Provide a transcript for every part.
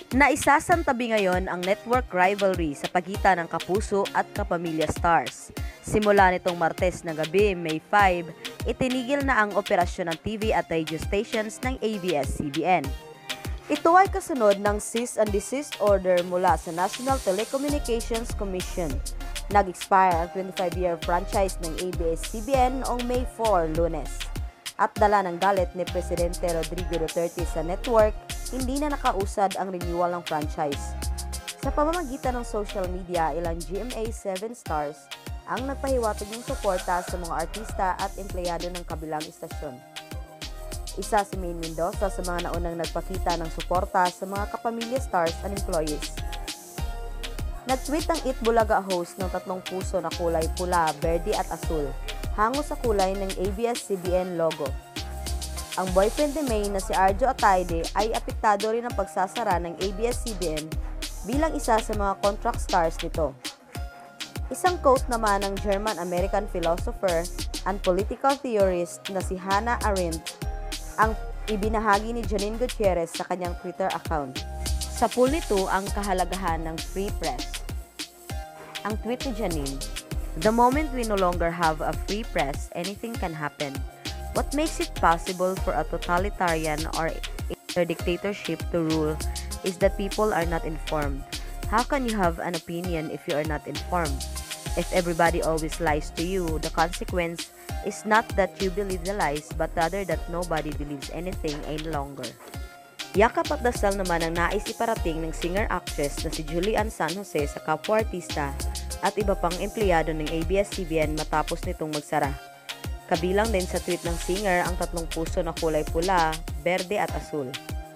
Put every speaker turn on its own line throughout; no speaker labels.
Naisasantabi ngayon ang network rivalry sa pagitan ng Kapuso at Kapamilya Stars. Simula nitong Martes na gabi, May 5, itinigil na ang operasyon ng TV at radio stations ng ABS-CBN. Ito ay kasunod ng cease and desist order mula sa National Telecommunications Commission. Nag-expire ang 25-year franchise ng ABS-CBN noong May 4, Lunes. At dala ng galit ni Presidente Rodrigo Duterte sa network, hindi na nakausad ang renewal ng franchise. Sa pamamagitan ng social media, ilang GMA 7 stars ang nagpahiwatig ng suporta sa mga artista at empleyado ng kabilang istasyon. Isa si Maine Mendoza sa mga naunang nagpakita ng suporta sa mga Kapamilya stars and employees. Nag-tweet ang Eat Bulaga host ng 3 puso na kulay pula, berde at asul, hango sa kulay ng ABS-CBN logo. Ang boyfriend ni May na si Arjo Ataide ay apektado rin ng pagsasara ng ABS-CBN bilang isa sa mga contract stars nito. Isang quote naman ng German-American philosopher and political theorist na si Hannah Arendt ang ibinahagi ni Janine Gutierrez sa kanyang Twitter account. Sa pool nito ang kahalagahan ng free press. Ang tweet ni Janine, "The moment we no longer have a free press, anything can happen. What makes it possible for a totalitarian or a dictatorship to rule is that people are not informed. How can you have an opinion if you are not informed? If everybody always lies to you, the consequence is not that you believe the lies, but rather that nobody believes anything any longer." Yakap at dasal naman ang nais iparating ng singer-actress na si Julian San Jose sa kapwa-artista at iba pang empleyado ng ABS-CBN matapos nitong magsara. Kabilang din sa tweet ng singer ang 3 puso na kulay pula, berde at asul.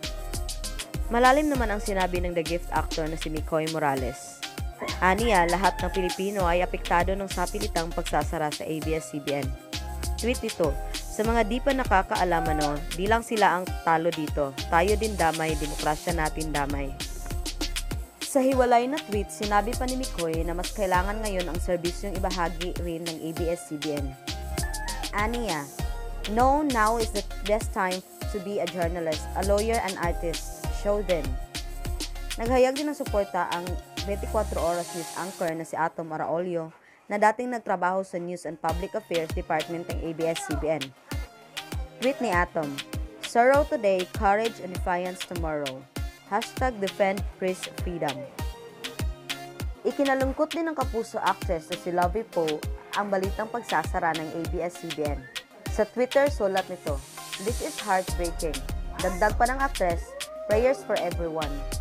Malalim naman ang sinabi ng the gift actor na si Mikoy Morales. Aniya, lahat ng Pilipino ay apektado ng sapilitang pagsasara sa ABS-CBN. Tweet ito, "Sa mga di pa nakakaalam di lang sila ang talo dito. Tayo din damay, demokrasya natin damay." Sa hiwalay na tweet, sinabi pa ni Mikoy na mas kailangan ngayon ang serbisyong ibahagi rin ng ABS-CBN. Aniya, "No, now is the best time to be a journalist, a lawyer, and artist. Show them." Naghayag din ng suporta ang 24 Oras News anchor na si Atom Araolio na dating nagtrabaho sa News and Public Affairs Department ng ABS-CBN. Tweet ni Atom, "Sorrow today, courage and defiance tomorrow. #defend press freedom." Ikinalungkot din ng Kapuso actress na si Lovie Poe ang balitang pagsasara ng ABS-CBN. Sa Twitter, sulat nito, "This is heartbreaking." Dagdag pa ng actress, "Prayers for everyone."